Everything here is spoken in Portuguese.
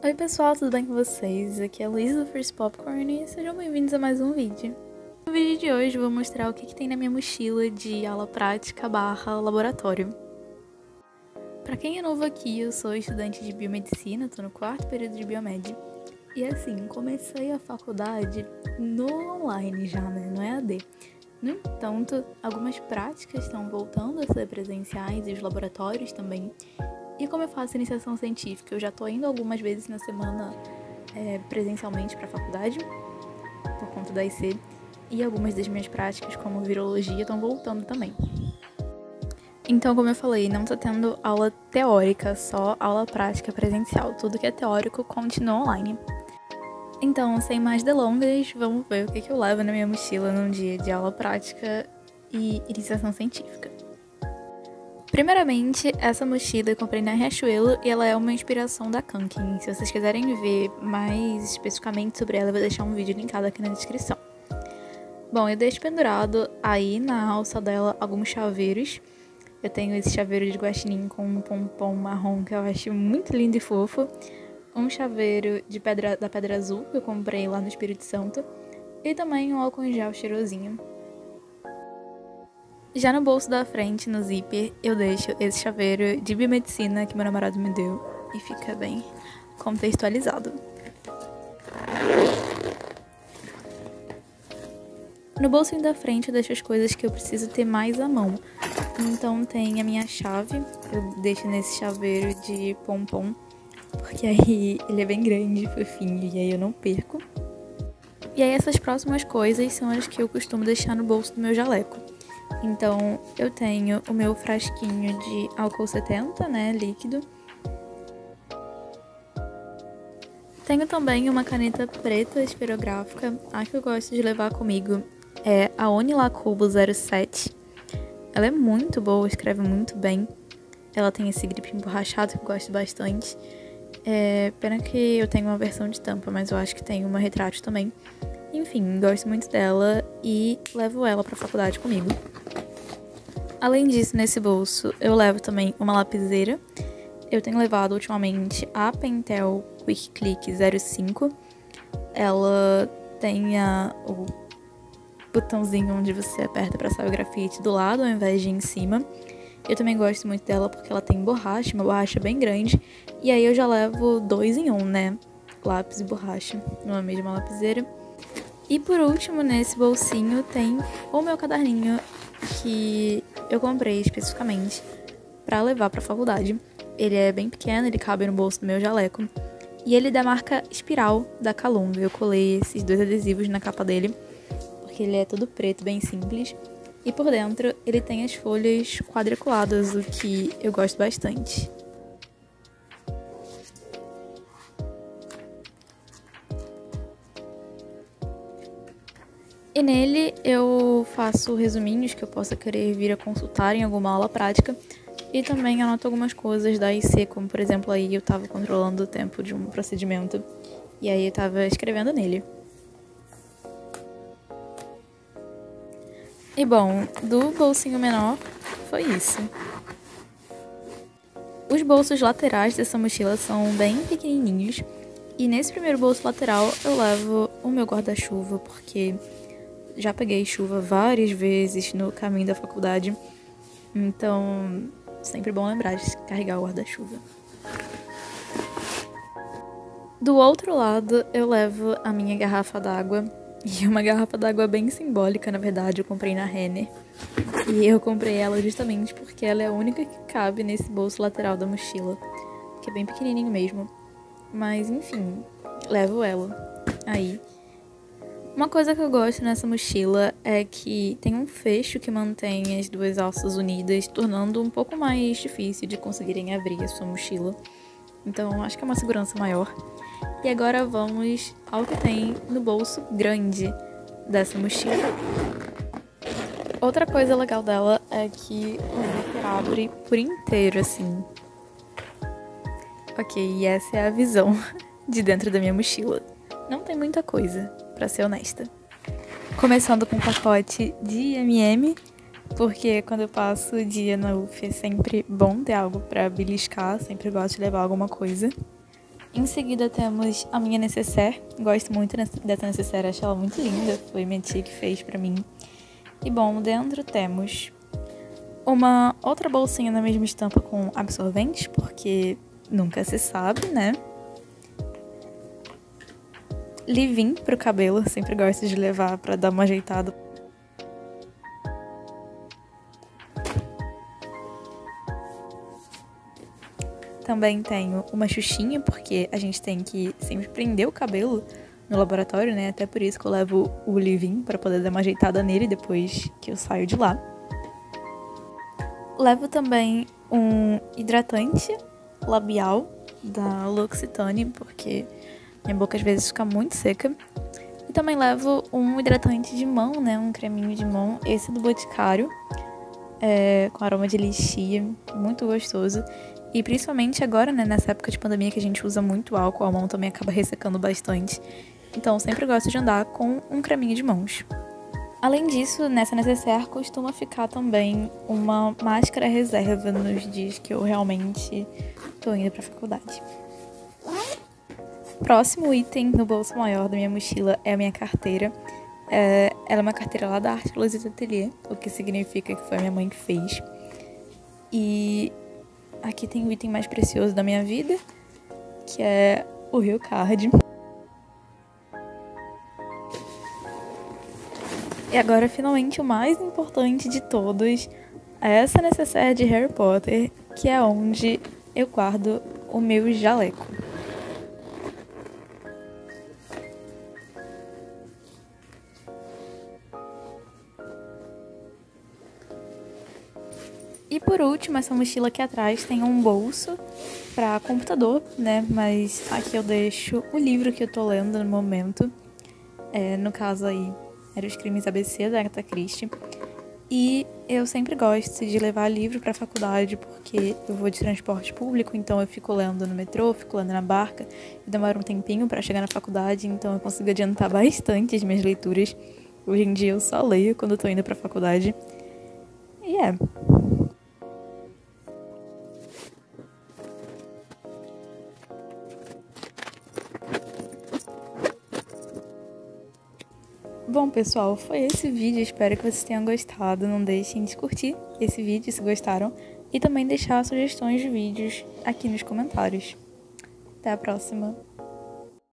Oi pessoal, tudo bem com vocês? Aqui é a Luísa do First Popcorn e sejam bem-vindos a mais um vídeo. No vídeo de hoje eu vou mostrar o que tem na minha mochila de aula prática / laboratório. Pra quem é novo aqui, eu sou estudante de biomedicina, tô no 4º período de biomed. E assim, comecei a faculdade no online já, né? No EAD. No entanto, algumas práticas estão voltando a ser presenciais e os laboratórios também. E como eu faço iniciação científica, eu já tô indo algumas vezes na semana presencialmente para a faculdade, por conta da IC, e algumas das minhas práticas, como virologia, estão voltando também. Então, como eu falei, não tô tendo aula teórica, só aula prática presencial. Tudo que é teórico continua online. Então, sem mais delongas, vamos ver o que eu levo na minha mochila num dia de aula prática e iniciação científica. Primeiramente, essa mochila eu comprei na Riachuelo e ela é uma inspiração da Kanken. Se vocês quiserem ver mais especificamente sobre ela, eu vou deixar um vídeo linkado aqui na descrição. Bom, eu deixo pendurado aí na alça dela alguns chaveiros. Eu tenho esse chaveiro de guaxinim com um pompom marrom que eu acho muito lindo e fofo. Um chaveiro da Pedra Azul que eu comprei lá no Espírito Santo. E também um álcool em gel cheirosinho. Já no bolso da frente, no zíper, eu deixo esse chaveiro de biomedicina que meu namorado me deu e fica bem contextualizado. No bolsinho da frente eu deixo as coisas que eu preciso ter mais à mão. Então tem a minha chave, eu deixo nesse chaveiro de pompom, porque aí ele é bem grande, fofinho, e aí eu não perco. E aí essas próximas coisas são as que eu costumo deixar no bolso do meu jaleco. Então, eu tenho o meu frasquinho de álcool 70, né, líquido. Tenho também uma caneta preta esferográfica. A que eu gosto de levar comigo é a Unilacubo 07. Ela é muito boa, escreve muito bem. Ela tem esse grip emborrachado que eu gosto bastante. Pena que eu tenho uma versão de tampa, mas eu acho que tem uma retrátil também. Enfim, gosto muito dela e levo ela pra faculdade comigo. Além disso, nesse bolso, eu levo também uma lapiseira. Eu tenho levado ultimamente a Pentel Quick Click 05. Ela tem o botãozinho onde você aperta pra sair o grafite do lado ao invés de em cima. Eu também gosto muito dela porque ela tem borracha, uma borracha bem grande. E aí eu já levo 2 em 1, né? Lápis e borracha numa mesma lapiseira. E por último, nesse bolsinho tem o meu caderninho que eu comprei especificamente pra levar pra faculdade. Ele é bem pequeno, ele cabe no bolso do meu jaleco. E ele é da marca Espiral, da Calunga. Eu colei esses 2 adesivos na capa dele, porque ele é todo preto, bem simples. E por dentro ele tem as folhas quadriculadas, o que eu gosto bastante. E nele eu faço resuminhos que eu possa querer vir a consultar em alguma aula prática. E também anoto algumas coisas da IC, como por exemplo aí eu tava controlando o tempo de um procedimento. E aí eu tava escrevendo nele. E bom, do bolsinho menor foi isso. Os bolsos laterais dessa mochila são bem pequenininhos. E nesse primeiro bolso lateral eu levo o meu guarda-chuva, porque já peguei chuva várias vezes no caminho da faculdade, então sempre bom lembrar de carregar o guarda-chuva. Do outro lado eu levo a minha garrafa d'água, e uma garrafa d'água bem simbólica, na verdade, eu comprei na Renner. E eu comprei ela justamente porque ela é a única que cabe nesse bolso lateral da mochila, que é bem pequenininho mesmo. Mas enfim, levo ela aí. Uma coisa que eu gosto nessa mochila é que tem um fecho que mantém as 2 alças unidas, tornando um pouco mais difícil de conseguirem abrir a sua mochila. Então, acho que é uma segurança maior. E agora vamos ao que tem no bolso grande dessa mochila. Outra coisa legal dela é que o zíper abre por inteiro, assim. Ok, e essa é a visão de dentro da minha mochila. Não tem muita coisa, pra ser honesta. Começando com um pacote de M&M, porque quando eu passo o dia na UF é sempre bom ter algo pra beliscar, sempre gosto de levar alguma coisa. Em seguida temos a minha necessaire. Gosto muito dessa necessaire, acho ela muito linda. Foi minha tia que fez pra mim. E bom, dentro temos uma outra bolsinha na mesma estampa com absorventes, porque nunca se sabe, né? Leave-in pro cabelo, sempre gosto de levar pra dar uma ajeitada. Também tenho uma xuxinha, porque a gente tem que sempre prender o cabelo no laboratório, né? Até por isso que eu levo o leave-in pra poder dar uma ajeitada nele depois que eu saio de lá. Levo também um hidratante labial da L'Occitane, porque minha boca às vezes fica muito seca. E também levo um hidratante de mão, né? Um creminho de mão, esse do Boticário, com aroma de lixia, muito gostoso. E principalmente agora, né, nessa época de pandemia que a gente usa muito álcool, a mão também acaba ressecando bastante. Então eu sempre gosto de andar com um creminho de mãos. Além disso, nessa necessaire costuma ficar também uma máscara reserva nos dias que eu realmente tô indo pra faculdade. Próximo item no bolso maior da minha mochila é a minha carteira. Ela é uma carteira lá da Arte Lusita Atelier, o que significa que foi a minha mãe que fez. E aqui tem o item mais precioso da minha vida, que é o Rio Card. E agora, finalmente, o mais importante de todos é essa necessaire de Harry Potter, que é onde eu guardo o meu jaleco. E por último, essa mochila aqui atrás tem um bolso para computador, né? Mas aqui eu deixo o livro que eu tô lendo no momento. No caso aí, era Os Crimes ABC, da Agatha Christie. E eu sempre gosto de levar livro pra faculdade, porque eu vou de transporte público, então eu fico lendo no metrô, fico lendo na barca. E demora um tempinho pra chegar na faculdade, então eu consigo adiantar bastante as minhas leituras. Hoje em dia eu só leio quando eu tô indo pra faculdade. E Bom, pessoal, foi esse vídeo. Espero que vocês tenham gostado. Não deixem de curtir esse vídeo se gostaram e também deixar sugestões de vídeos aqui nos comentários. Até a próxima!